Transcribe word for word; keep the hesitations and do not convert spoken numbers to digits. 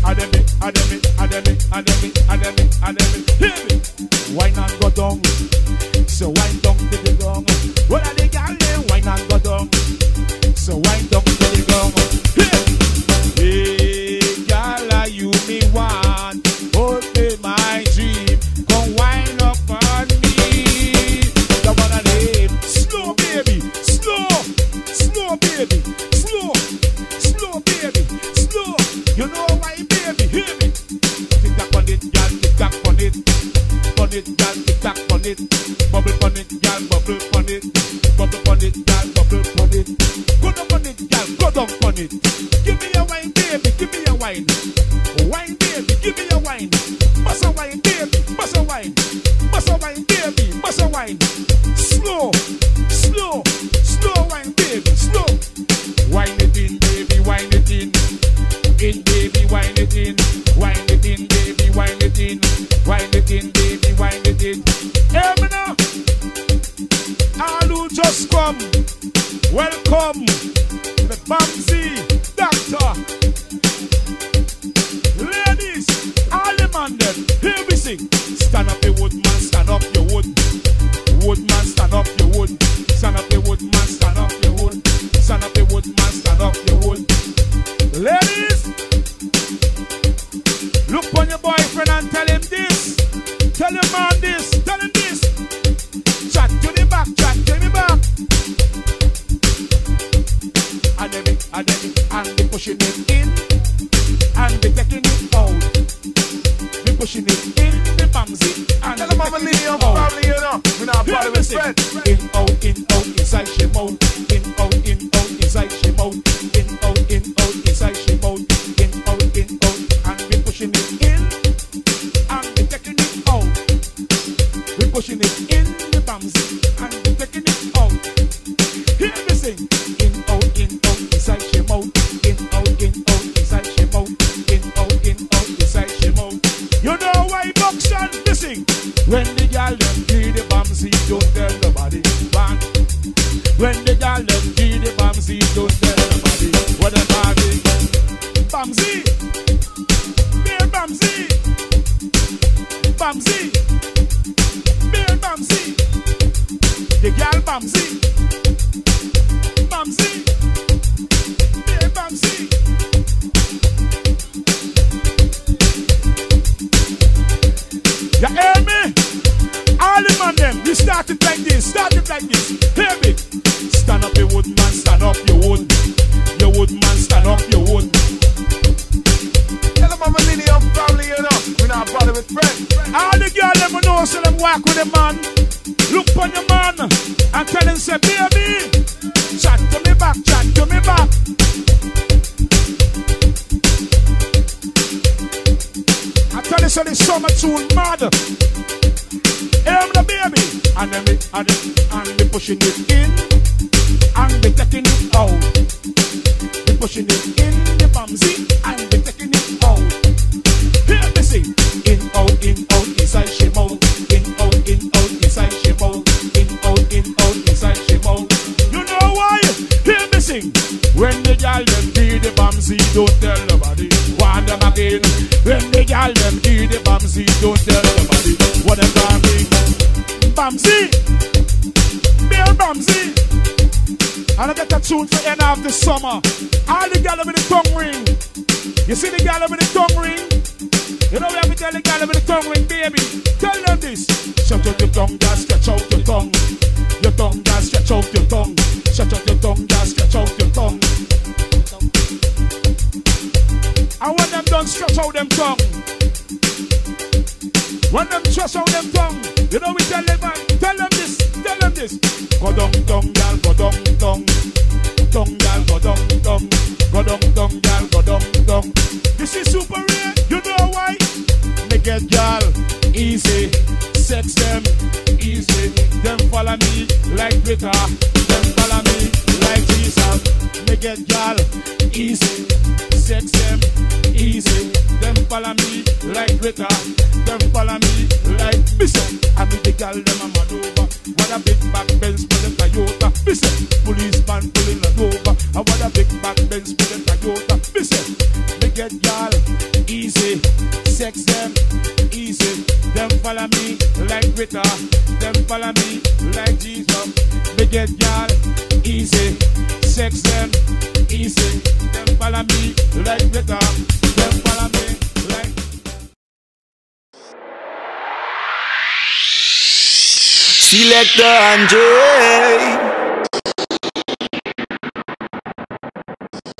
Ademi, Ademi, Ademi, Ademi, Ademi, Ademi. Hear me. Whine and go down. So whine down to the gong. What are the gal there? Whine and go down. So whine down to the gong. Hey, gal, are you me want? Hold me my dream. Come whine up on me. The one I name. Slow, baby. Slow. Slow, baby. Slow. Slow, baby. Slow. You know why, baby? Hear me. Tick tock on it, gal. Tick tock on it. On it, gal. Tick tock on it. Bubble on it, gal. Bubble on it. Bubble on it, gal. Bubble on it. Go down on it, gal. Go down on it. Give me a wine, baby. Give me a wine. Wine, baby. Give me a wine. Bust a wine, baby. Bust a wine. Bust a wine, baby. Bust a wine. Slow, slow, slow wine, baby. Slow. Wine it in, baby. Wine it in. In, baby. Wine it in. Wine it in, baby. Wine it in. Wine it in, baby. Wine it in. Hear me now. All who just come, welcome. The Bamzie Doctor. Ladies, all the man them, hear me sing. Stand up your wood, man, stand up your wood. Wood man, stand up your wood. Stand up your wood, man, stand up your wood. Stand up your wood, man, stand up your wood. Ladies, look on your boyfriend and tell him this. Tell him man this, tell him this. Chat to the back, chat to the back. And then it, and then it, and they pushing it in. And they taking it out. They pushing it in the Bamzie. And tell them I'm a lady of family, you know. We're not part of his friend. In, out, in, out, inside she mouth. In, out, in, out, inside she mouth. In, out, in, out, inside she mouth. In, out, in, out. And we pushing it in. And we taking it out. We pushing it in the Bamzie. And we taking it out. Hear me sing. In, out, in, out, inside she mouth. In, out, in, out, inside she mouth. In, out, in, out, inside she mouth. You know why box and missing? When the gal them do the Bamzie, don't tell nobody. Man. When the gal them do the Bamzie, don't tell nobody. What a party. Bamzie. Beer Bamzie. Bamzie. Beer Bamzie. The gal Bamzie. Bamzie. Beer Bamzie. You hear me? All the man them, we start it like this, start it like this. Hear me? Stand up your wood, man, stand up your wood. Your wood, man, stand up your wood. Tell them I'm a lady of family, you know. We're not part of his friend. All the girls them know, so them walk with the man. Look on your man and tell him, say, baby, chat to me back, chat to me back. I tell you, so this summer tune mad. Hear the baby. And then we, and then, and we pushing it in. And we taking it out. We pushing it in the Bamzie. And we taking it out. Hear me sing. In, out, in, out, inside she mouth. In, out, in, out, inside she mouth. In, out, in, out, inside she mouth. You know why? Hear me sing. When the gal them do the Bamzie, don't tell nobody. Want them again. When the gal them do the Bamzie, don't tell nobody. What them gonna bring? Bamzie. Beer Bamzie. And I get a tune for end of the summer. All the gal with the tongue ring. You see the gal with the tongue ring? You know we have to tell the gal with the tongue ring, baby. Tell them this. Shut out your tongue, just stretch out your tongue. Your tongue, just stretch out your tongue. Shut out your tongue, just stretch out your tongue. And when them done stretch out them tongue. When them stretch out them tongue. You know we tell them, man, tell them this, tell them this. Go down, down, gal, go down, down. Down, gal, go down, down. Go down, down, gal, go down, down. This is super rare, you know why? Make it, gal, easy. Sex them, easy. Them follow me like Twitter. Them follow me like Jesus. Make it, gal, easy. Sex them, easy. Them follow me like Twitter. Them follow me like Bishop. I meet the gal, them a mad over. What a big back Benz for the Toyota. Bishop, policeman pulling a over. I want a big back Benz for the Toyota. Bishop, they get gal, easy. Sex them, easy. Them follow me like Rita. Them follow me like Jesus. They get y'all, easy. Sex them, easy. Them follow me like Rita. Them follow me like... Selector Andre.